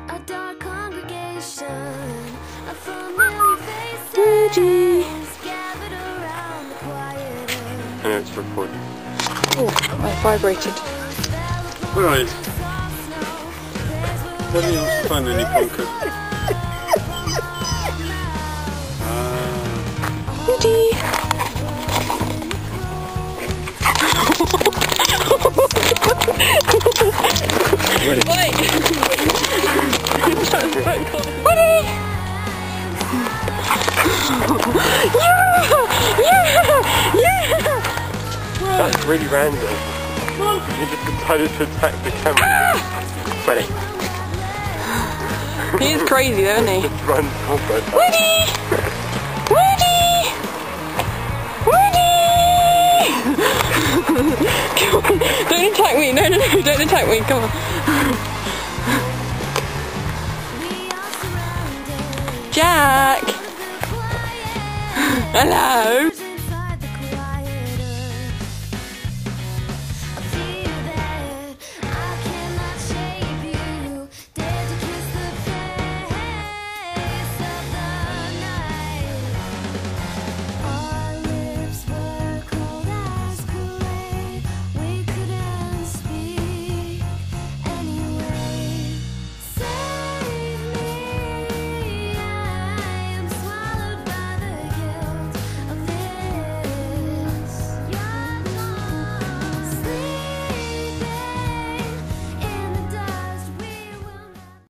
A dark congregation of familiar faces Woody. gathered around the quiet I know it's recording. Oh, I vibrated. Alright. Have you found any pumpkin? Woody. Ready? Wait. Woody. Yeah. That's really random. You just decided to attack the camera. Ready? He is crazy though, isn't he? Just run forward. Woody! Woody! Woody! Come on, don't attack me. No, don't attack me. Come on. Jack! Hello?